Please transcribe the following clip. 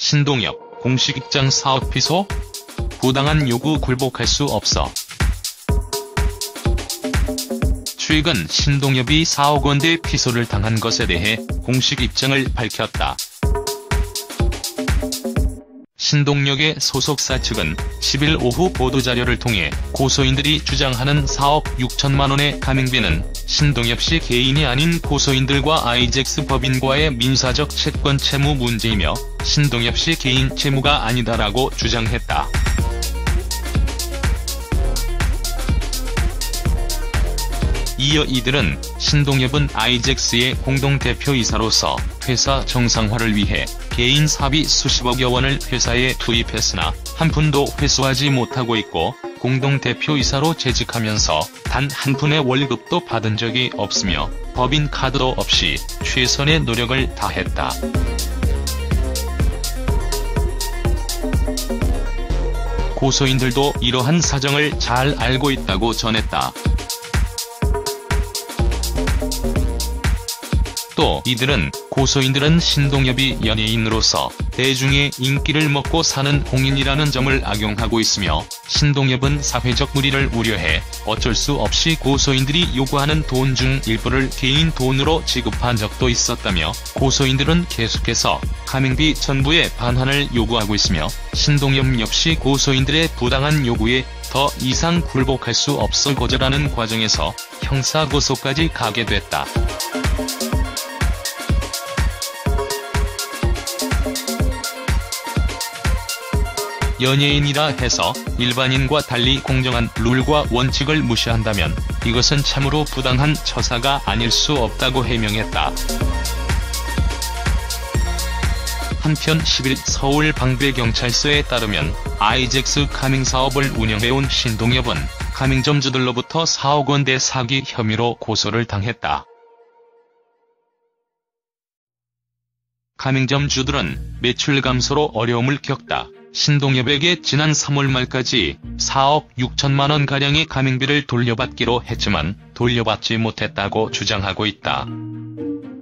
신동엽 공식 입장 사업 피소? 부당한 요구 굴복할 수 없어. 최근 신동엽이 4억 원대 피소를 당한 것에 대해 공식 입장을 밝혔다. 신동엽의 소속사 측은 10일 오후 보도자료를 통해 고소인들이 주장하는 4억 6천만 원의 가맹비는 신동엽 씨 개인이 아닌 고소인들과 아이젝스 법인과의 민사적 채권 채무 문제이며 신동엽 씨 개인 채무가 아니다라고 주장했다. 이어 이들은 신동엽은 아이젝스의 공동대표이사로서 회사 정상화를 위해 개인 사비 수십억여 원을 회사에 투입했으나 한 푼도 회수하지 못하고 있고 공동대표이사로 재직하면서 단 한 푼의 월급도 받은 적이 없으며 법인 카드도 없이 최선의 노력을 다했다. 고소인들도 이러한 사정을 잘 알고 있다고 전했다. 또 이들은 고소인들은 신동엽이 연예인으로서 대중의 인기를 먹고 사는 공인이라는 점을 악용하고 있으며 신동엽은 사회적 물의를 우려해 어쩔 수 없이 고소인들이 요구하는 돈 중 일부를 개인 돈으로 지급한 적도 있었다며 고소인들은 계속해서 가맹비 전부의 반환을 요구하고 있으며 신동엽 역시 고소인들의 부당한 요구에 더 이상 굴복할 수 없어 거절하는 과정에서 형사고소까지 가게 됐다. 연예인이라 해서 일반인과 달리 공정한 룰과 원칙을 무시한다면 이것은 참으로 부당한 처사가 아닐 수 없다고 해명했다. 한편 10일 서울 방배경찰서에 따르면 아이젝스 가맹사업을 운영해온 신동엽은 가맹점주들로부터 4억 원대 사기 혐의로 고소를 당했다. 가맹점주들은 매출 감소로 어려움을 겪다. 신동엽에게 지난 3월 말까지 4억 6천만 원가량의 가맹비를 돌려받기로 했지만 돌려받지 못했다고 주장하고 있다.